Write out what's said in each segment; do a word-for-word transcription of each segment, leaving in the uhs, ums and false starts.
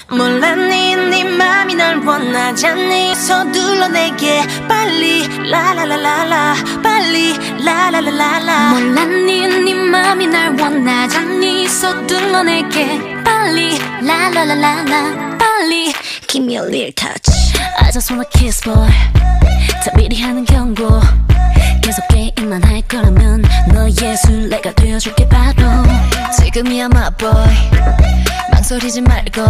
몰랐니 네 맘이 날 원하잖니 서둘러 내게 빨리 라라라라라 빨리 라라라라라 몰랐니 네 맘이 날 원하잖니 서둘러 내게 빨리 라라라라라 빨리 Give me a little touch I just wanna kiss boy 다 미리 하는 경고 계속 게임만 할 거라면 너의 술래가 되어줄게 바로 지금이야 my boy 망설이지 말고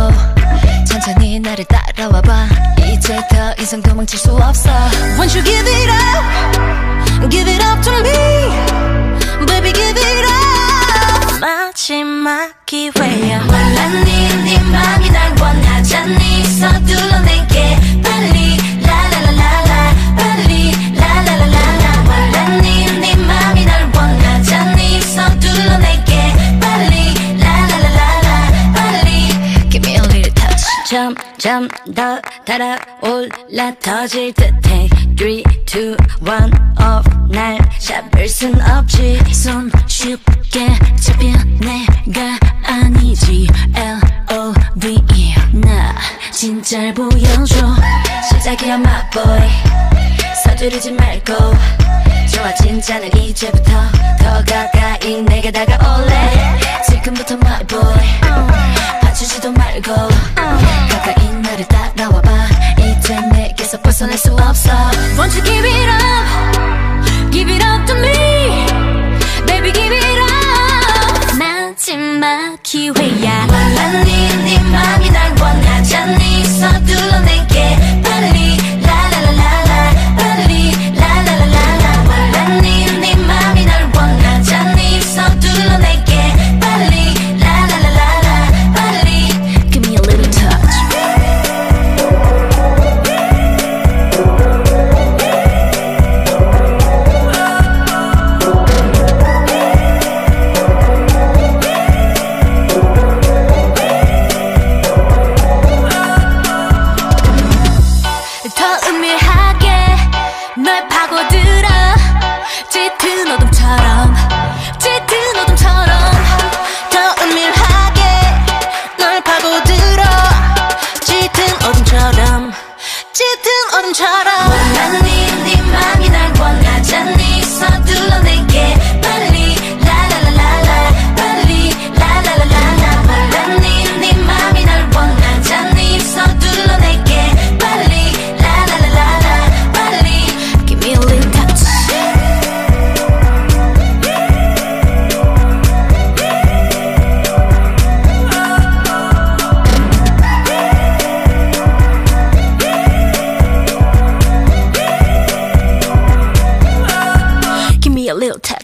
천천히 나를 따라와봐 이제 더 이상 도망칠 수 없어 Won't you give it up Give it up to me Baby give it up 마지막 기회야 몰랐니 네 맘이 날 원하잖니 서둘러 내게 빨리 라라라라라 빨리 라라라라라 몰랐니 네 맘이 날 원하잖니 서둘러 내게 빨리 라라라라라 빨리 Give me a little touch 점점 더 달아올라 터질 듯해 three, two, one off 날 잡을 순 없지 손 쉽게 잡혀 내가 아니지 L O V E 나 진짜를 보여줘 시작이야 my boy 서두르지 말고 좋아 진짜는 이제부터 더 가까이 내게 다가올래 지금부터 my boy 봐주지도 말고 가까이 나를 따라와봐 이제 내게서 벗어날 수 없어 Won't you give it up Give it up to me Baby give it up 마지막 기회야 몰랐니 네 맘이 날 원하잖니 서둘러 내게 빨리 라라라라라 빨리 라라라라라 몰랐니 네 맘이 날 원하잖니 서둘러 내게 빨리 라라라라라 빨리 Give me a little touch 더 은밀하게 널 파고들어 짙은 어둠처럼 짙은 어둠처럼 더 은밀하게 널 파고들어 짙은 어둠처럼 짙은 어둠처럼 몰랐니 네 맘이 날 원하잖니 서둘러 내게 빨리 라라라라라 빨리 라라라라라 몰랐니 네 맘이 날 원하잖니 서둘러 내게 빨리 라라라라라 빨리 Give me a little touch Give me a little touch